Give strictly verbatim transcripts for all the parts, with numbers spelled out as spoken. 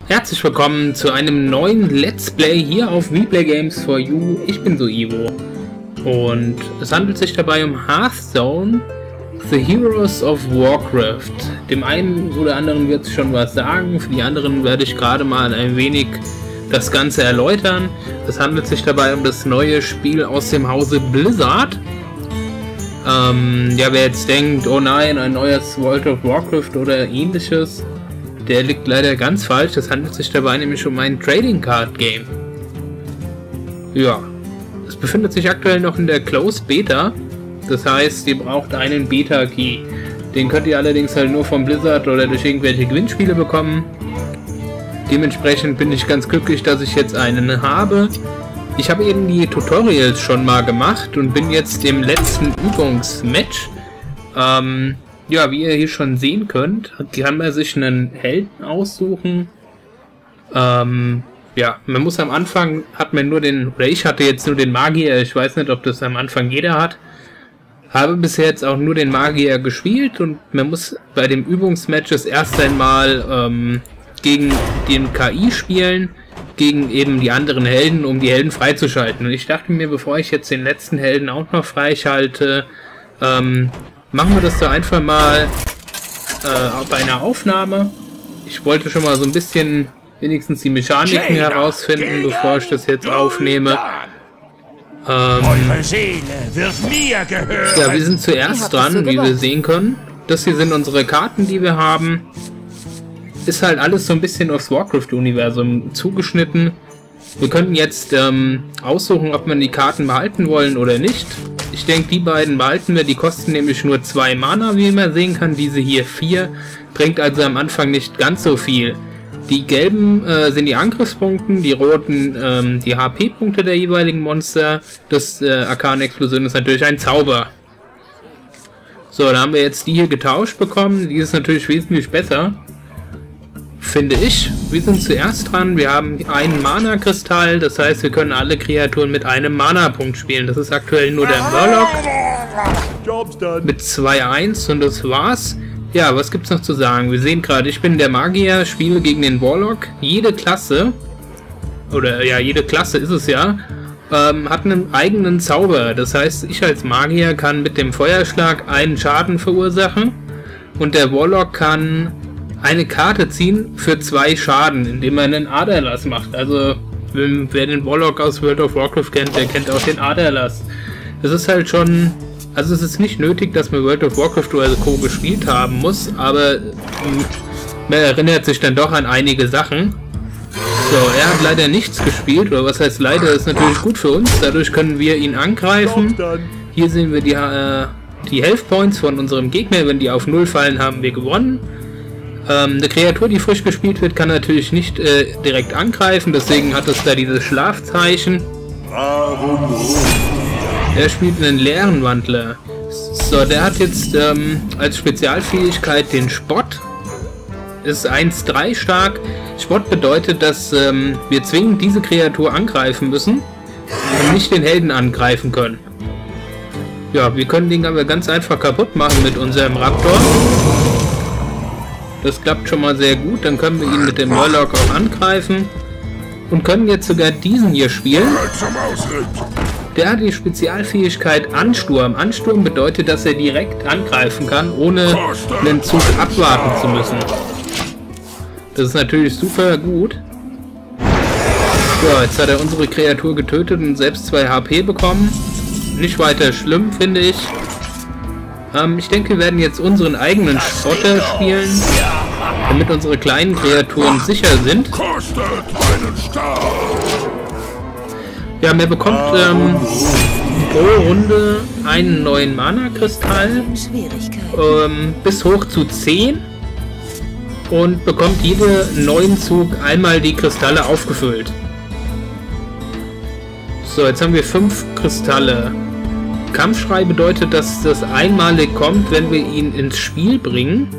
Herzlich willkommen zu einem neuen Let's Play hier auf WePlay Games for You. Ich bin Soivo und es handelt sich dabei um Hearthstone, The Heroes of Warcraft. Dem einen oder anderen wird es schon was sagen, für die anderen werde ich gerade mal ein wenig das Ganze erläutern. Es handelt sich dabei um das neue Spiel aus dem Hause Blizzard. Ähm, ja, wer jetzt denkt, oh nein, ein neues World of Warcraft oder ähnliches, der liegt leider ganz falsch. Es handelt sich dabei nämlich um ein Trading Card Game. Ja, es befindet sich aktuell noch in der Closed Beta. Das heißt, ihr braucht einen Beta Key. Den könnt ihr allerdings halt nur vom Blizzard oder durch irgendwelche Gewinnspiele bekommen. Dementsprechend bin ich ganz glücklich, dass ich jetzt einen habe. Ich habe eben die Tutorials schon mal gemacht und bin jetzt im letzten Übungsmatch. Ähm, ja, wie ihr hier schon sehen könnt, kann man sich einen Helden aussuchen. Ähm, ja, man muss am Anfang, hat man nur den, oder ich hatte jetzt nur den Magier, ich weiß nicht, ob das am Anfang jeder hat. Habe bisher jetzt auch nur den Magier gespielt und man muss bei dem Übungsmatch das erst einmal ähm, gegen den K I spielen, gegen eben die anderen Helden, um die Helden freizuschalten. Und ich dachte mir, bevor ich jetzt den letzten Helden auch noch freischalte, ähm, machen wir das doch einfach mal äh, bei einer Aufnahme. Ich wollte schon mal so ein bisschen wenigstens die Mechaniken herausfinden, bevor ich das jetzt aufnehme. Ähm, Eure Seele wird mir gehören. ja, wir sind zuerst dran, wie wir sehen können. Das hier sind unsere Karten, die wir haben. Ist halt alles so ein bisschen aufs Warcraft-Universum zugeschnitten. Wir könnten jetzt ähm, aussuchen, ob wir die Karten behalten wollen oder nicht. Ich denke, die beiden behalten wir. Die kosten nämlich nur zwei Mana, wie man sehen kann. Diese hier vier. Bringt also am Anfang nicht ganz so viel. Die gelben äh, sind die Angriffspunkte, die roten ähm, die H P-Punkte der jeweiligen Monster. Das äh, Arkan-Explosion ist natürlich ein Zauber. So, da haben wir jetzt die hier getauscht bekommen. Die ist natürlich wesentlich besser, finde ich. Wir sind zuerst dran. Wir haben einen Mana-Kristall. Das heißt, wir können alle Kreaturen mit einem Mana-Punkt spielen. Das ist aktuell nur der Murloc mit zwei eins und das war's. Ja, was gibt's noch zu sagen? Wir sehen gerade, ich bin der Magier, spiele gegen den Warlock. Jede Klasse, oder ja, jede Klasse ist es ja, ähm, hat einen eigenen Zauber. Das heißt, ich als Magier kann mit dem Feuerschlag einen Schaden verursachen und der Warlock kann eine Karte ziehen für zwei Schaden, indem er einen Aderlass macht. Also, wer den Warlock aus World of Warcraft kennt, der kennt auch den Aderlass. Das ist halt schon... Also es ist nicht nötig, dass man World of Warcraft oder Co. gespielt haben muss, aber man erinnert sich dann doch an einige Sachen. So, er hat leider nichts gespielt, oder was heißt leider, ist natürlich gut für uns, dadurch können wir ihn angreifen. Hier sehen wir die, äh, die Health Points von unserem Gegner, wenn die auf null fallen, haben wir gewonnen. Ähm, eine Kreatur, die frisch gespielt wird, kann natürlich nicht äh, direkt angreifen, deswegen hat es da dieses Schlafzeichen. Er spielt einen leeren Wandler. So, der hat jetzt ähm, als Spezialfähigkeit den Spott. Ist eins drei stark. Spott bedeutet, dass ähm, wir zwingend diese Kreatur angreifen müssen und nicht den Helden angreifen können. Ja, wir können den aber ganz einfach kaputt machen mit unserem Raptor. Das klappt schon mal sehr gut. Dann können wir ihn mit dem Murloc auch angreifen. Und können jetzt sogar diesen hier spielen. Der hat die Spezialfähigkeit Ansturm. Ansturm bedeutet, dass er direkt angreifen kann, ohne einen Zug abwarten zu müssen. Das ist natürlich super gut. So, jetzt hat er unsere Kreatur getötet und selbst zwei H P bekommen. Nicht weiter schlimm, finde ich. Ähm, ich denke, wir werden jetzt unseren eigenen Spotter spielen, damit unsere kleinen Kreaturen sicher sind. Ja, man bekommt ähm, pro Runde einen neuen Mana-Kristall ähm, bis hoch zu zehn und bekommt jeden neuen Zug einmal die Kristalle aufgefüllt. So, jetzt haben wir fünf Kristalle. Kampfschrei bedeutet, dass das einmalig kommt, wenn wir ihn ins Spiel bringen.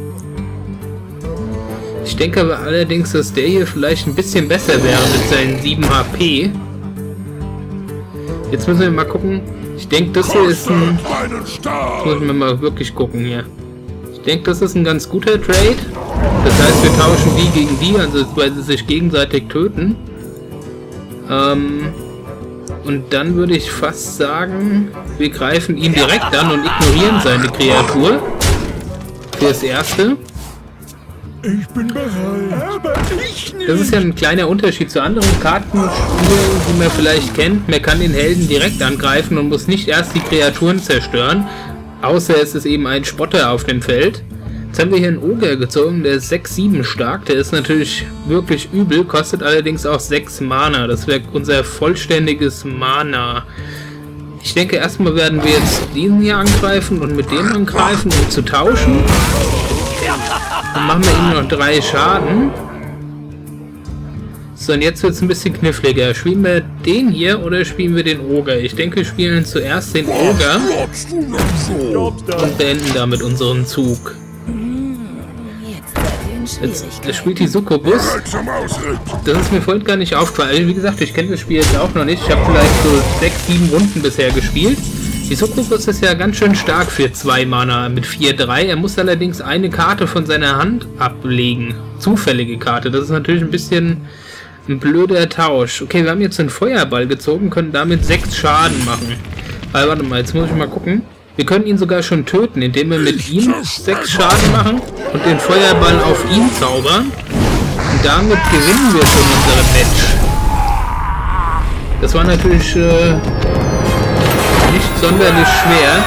Ich denke aber allerdings, dass der hier vielleicht ein bisschen besser wäre mit seinen sieben H P. Jetzt müssen wir mal gucken. Ich denke, das hier ist ein... Jetzt müssen wir mal wirklich gucken hier. Ich denke, das ist ein ganz guter Trade. Das heißt, wir tauschen die gegen die, also weil sie sich gegenseitig töten. Ähm, und dann würde ich fast sagen, wir greifen ihn direkt an und ignorieren seine Kreatur. Fürs Erste. Ich bin bereit. Aber ich nicht. Das ist ja ein kleiner Unterschied zu anderen Kartenspielen, die man vielleicht kennt. Man kann den Helden direkt angreifen und muss nicht erst die Kreaturen zerstören. Außer es ist eben ein Spotter auf dem Feld. Jetzt haben wir hier einen Ogre gezogen, der ist sechs sieben stark. Der ist natürlich wirklich übel, kostet allerdings auch sechs Mana. Das wäre unser vollständiges Mana. Ich denke, erstmal werden wir jetzt diesen hier angreifen und mit dem angreifen, um zu tauschen. Dann machen wir ihm noch drei Schaden. So, und jetzt wird es ein bisschen kniffliger. Spielen wir den hier oder spielen wir den Ogre? Ich denke, wir spielen zuerst den Ogre und beenden damit unseren Zug. Jetzt, jetzt spielt die Succubus. Das ist mir vorhin gar nicht aufgefallen. Also, wie gesagt, ich kenne das Spiel jetzt auch noch nicht. Ich habe vielleicht so sechs, sieben Runden bisher gespielt. Die Succubus ist ja ganz schön stark für zwei Mana mit vier drei. Er muss allerdings eine Karte von seiner Hand ablegen. Zufällige Karte. Das ist natürlich ein bisschen ein blöder Tausch. Okay, wir haben jetzt einen Feuerball gezogen, können damit sechs Schaden machen. Aber warte mal, jetzt muss ich mal gucken. Wir können ihn sogar schon töten, indem wir mit ihm sechs Schaden machen und den Feuerball auf ihn zaubern. Und damit gewinnen wir schon unsere Match. Das war natürlich äh, nicht sonderlich schwer.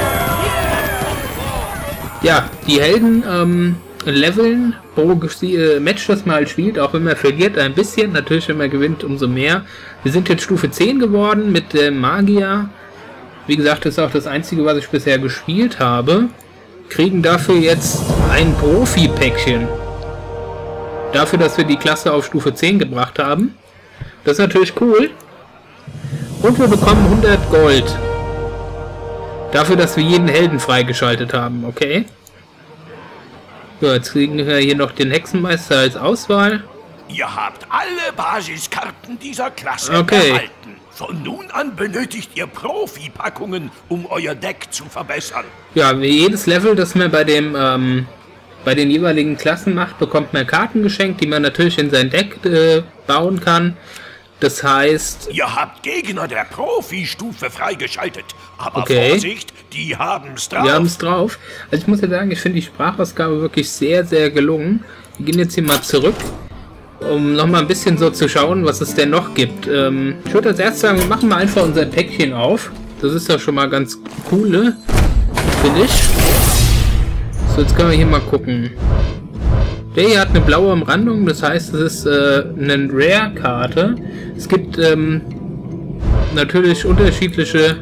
Ja, die Helden ähm, leveln pro äh, Match, das man halt spielt, auch wenn man verliert ein bisschen. Natürlich, wenn man gewinnt, umso mehr. Wir sind jetzt Stufe zehn geworden mit dem Magier. Wie gesagt, das ist auch das Einzige, was ich bisher gespielt habe. Kriegen dafür jetzt ein Profi-Päckchen. Dafür, dass wir die Klasse auf Stufe zehn gebracht haben. Das ist natürlich cool. Und wir bekommen hundert Gold. Dafür, dass wir jeden Helden freigeschaltet haben, okay? So, jetzt kriegen wir hier noch den Hexenmeister als Auswahl. Ihr habt alle Basiskarten dieser Klasse okay. erhalten. Von nun an benötigt ihr Profi-Packungen, um euer Deck zu verbessern. Ja, wie jedes Level, das man bei dem ähm, bei den jeweiligen Klassen macht, bekommt man Karten geschenkt, die man natürlich in sein Deck äh, bauen kann. Das heißt... Ihr habt Gegner der Profi-Stufe freigeschaltet. Aber okay. Vorsicht, die haben's drauf. Die haben's drauf. Also ich muss ja sagen, ich finde die Sprachausgabe wirklich sehr, sehr gelungen. Wir gehen jetzt hier mal zurück, um nochmal ein bisschen so zu schauen, was es denn noch gibt. Ähm, ich würde als erstes sagen, wir machen mal einfach unser Päckchen auf. Das ist ja schon mal ganz coole, finde ich. So, jetzt können wir hier mal gucken. Der hier hat eine blaue Umrandung, das heißt, es ist äh, eine Rare-Karte. Es gibt ähm, natürlich unterschiedliche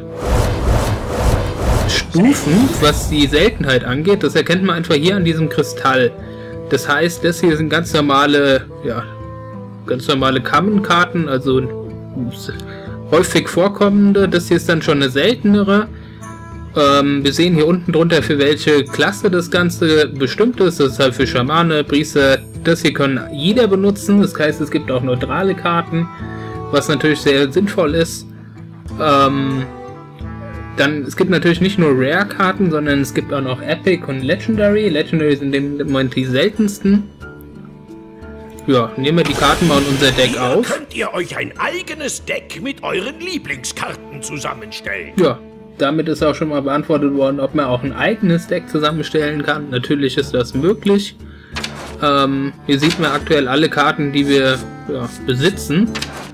Stufen, was die Seltenheit angeht. Das erkennt man einfach hier an diesem Kristall. Das heißt, das hier sind ganz normale, ja, ganz normale Common-Karten, also häufig vorkommende. Das hier ist dann schon eine seltenere. Ähm, wir sehen hier unten drunter, für welche Klasse das Ganze bestimmt ist. Das ist halt für Schamane, Priester. Das hier kann jeder benutzen. Das heißt, es gibt auch neutrale Karten, was natürlich sehr sinnvoll ist. Ähm, dann, es gibt natürlich nicht nur Rare-Karten, sondern es gibt auch noch Epic und Legendary. Legendary sind in dem Moment die seltensten. Ja, nehmen wir die Karten mal in unser Deck Hier auf. Könnt ihr euch ein eigenes Deck mit euren Lieblingskarten zusammenstellen. Ja, damit ist auch schon mal beantwortet worden, ob man auch ein eigenes Deck zusammenstellen kann. Natürlich ist das möglich. Ähm, hier sieht man aktuell alle Karten, die wir ja, besitzen.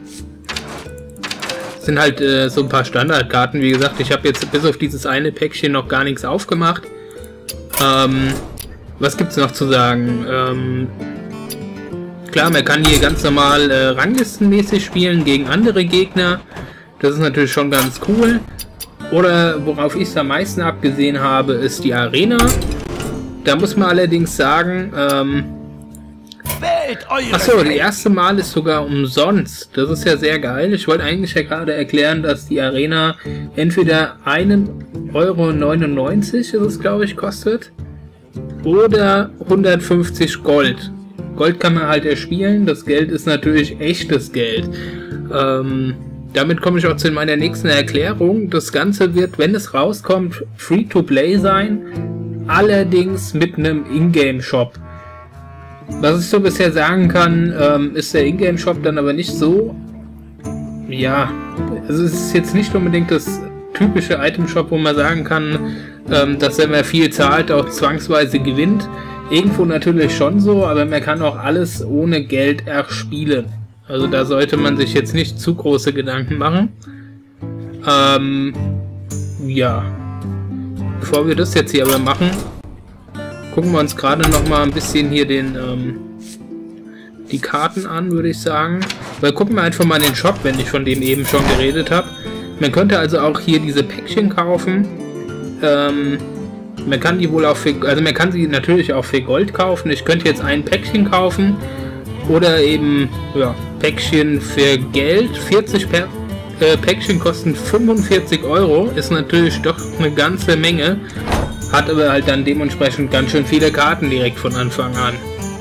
Das sind halt äh, so ein paar Standardkarten. Wie gesagt, ich habe jetzt bis auf dieses eine Päckchen noch gar nichts aufgemacht. Ähm, was gibt's noch zu sagen? Ähm, klar, man kann hier ganz normal äh, ranglistenmäßig spielen gegen andere Gegner. Das ist natürlich schon ganz cool. Oder worauf ich es am meisten abgesehen habe, ist die Arena. Da muss man allerdings sagen, ähm, achso, die erste Mal ist sogar umsonst. Das ist ja sehr geil. Ich wollte eigentlich ja gerade erklären, dass die Arena entweder ein Euro neunundneunzig ist es, glaube ich, kostet, oder hundertfünfzig Gold. Gold kann man halt erspielen. Das Geld ist natürlich echtes Geld. Ähm... Damit komme ich auch zu meiner nächsten Erklärung. Das Ganze wird, wenn es rauskommt, Free-to-Play sein. allerdings mit einem Ingame-Shop. Was ich so bisher sagen kann, ähm, ist der Ingame-Shop dann aber nicht so, ja, also es ist jetzt nicht unbedingt das typische Item-Shop, wo man sagen kann, ähm, dass wenn man viel zahlt, auch zwangsweise gewinnt. Irgendwo natürlich schon so, aber man kann auch alles ohne Geld erspielen. Also da sollte man sich jetzt nicht zu große Gedanken machen. Ähm, ja. Bevor wir das jetzt hier aber machen, gucken wir uns gerade noch mal ein bisschen hier den, ähm, die Karten an, würde ich sagen. Weil gucken wir einfach mal in den Shop, wenn ich von dem eben schon geredet habe. Man könnte also auch hier diese Päckchen kaufen. Ähm, man kann die wohl auch für, also man kann sie natürlich auch für Gold kaufen. Ich könnte jetzt ein Päckchen kaufen oder eben, ja, Päckchen für Geld. vierzig Pä äh, Päckchen kosten fünfundvierzig Euro, ist natürlich doch eine ganze Menge. Hat aber halt dann dementsprechend ganz schön viele Karten direkt von Anfang an.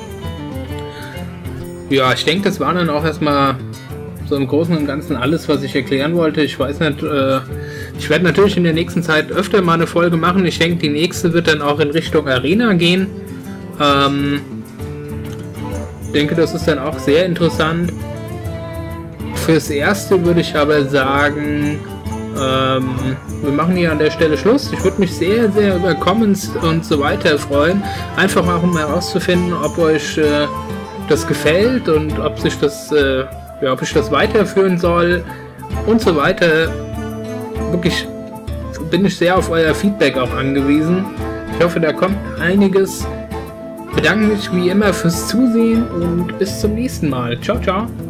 Ja, ich denke, das war dann auch erstmal so im Großen und Ganzen alles, was ich erklären wollte. Ich weiß nicht, äh, ich werde natürlich in der nächsten Zeit öfter mal eine Folge machen. Ich denke, die nächste wird dann auch in Richtung Arena gehen. Ähm, ich denke, das ist dann auch sehr interessant. Fürs Erste würde ich aber sagen, ähm, wir machen hier an der Stelle Schluss. Ich würde mich sehr, sehr über Comments und so weiter freuen. Einfach auch um herauszufinden, ob euch äh, das gefällt und ob sich das, äh, ja, ob ich das weiterführen soll und so weiter. Wirklich bin ich sehr auf euer Feedback auch angewiesen. Ich hoffe, da kommt einiges. Ich bedanke mich wie immer fürs Zusehen und bis zum nächsten Mal. Ciao, ciao.